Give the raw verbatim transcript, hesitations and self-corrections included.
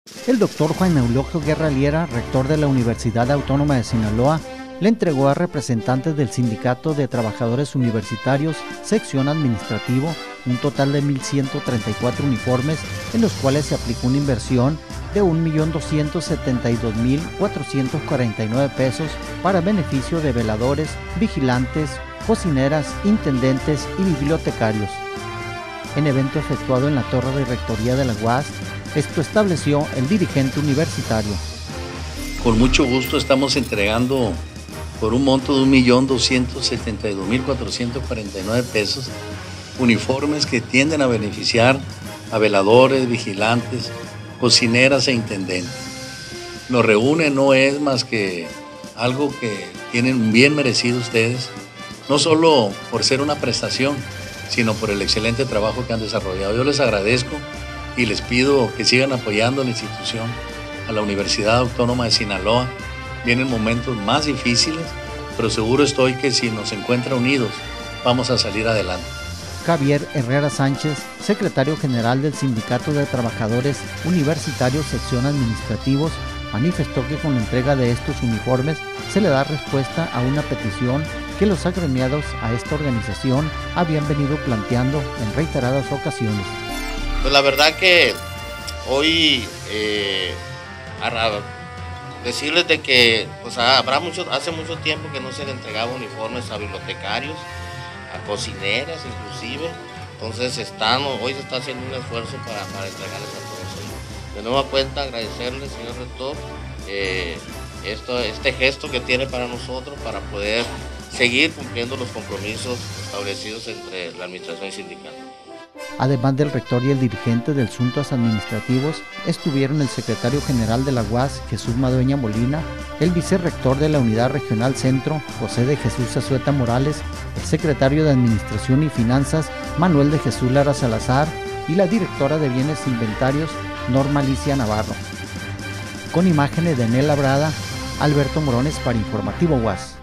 El doctor Juan Eulogio Guerra Liera, rector de la Universidad Autónoma de Sinaloa, le entregó a representantes del Sindicato de Trabajadores Universitarios, sección administrativo, un total de mil ciento treinta y cuatro uniformes, en los cuales se aplicó una inversión de un millón doscientos setenta y dos mil cuatrocientos cuarenta y nueve pesos para beneficio de veladores, vigilantes, cocineras, intendentes y bibliotecarios. En evento efectuado en la torre de rectoría de la U A S, esto estableció el dirigente universitario. Con mucho gusto estamos entregando por un monto de un millón doscientos setenta y dos mil cuatrocientos cuarenta y nueve pesos uniformes que tienden a beneficiar a veladores, vigilantes, cocineras e intendentes. Nos reúne no es más que algo que tienen bien merecido ustedes, no solo por ser una prestación, sino por el excelente trabajo que han desarrollado. Yo les agradezco y les pido que sigan apoyando a la institución, a la Universidad Autónoma de Sinaloa. Vienen momentos más difíciles, pero seguro estoy que si nos encuentran unidos, vamos a salir adelante. Javier Herrera Sánchez, secretario general del Sindicato de Trabajadores Universitarios Sección Administrativos, manifestó que con la entrega de estos uniformes se le da respuesta a una petición que los agremiados a esta organización habían venido planteando en reiteradas ocasiones. Pues la verdad que hoy eh, decirles de que pues habrá mucho, hace mucho tiempo que no se le entregaba uniformes a bibliotecarios, a cocineras inclusive, entonces están, hoy se está haciendo un esfuerzo para, para entregarles a todos ellos. De nueva cuenta agradecerle, señor rector, eh, esto, este gesto que tiene para nosotros para poder seguir cumpliendo los compromisos establecidos entre la administración y sindical. Además del rector y el dirigente de asuntos administrativos, estuvieron el secretario general de la U A S, Jesús Madueña Molina, el vicerrector de la Unidad Regional Centro, José de Jesús Azueta Morales, el secretario de Administración y Finanzas, Manuel de Jesús Lara Salazar, y la directora de Bienes e Inventarios, Norma Alicia Navarro. Con imágenes de Nel Labrada, Alberto Morones para Informativo U A S.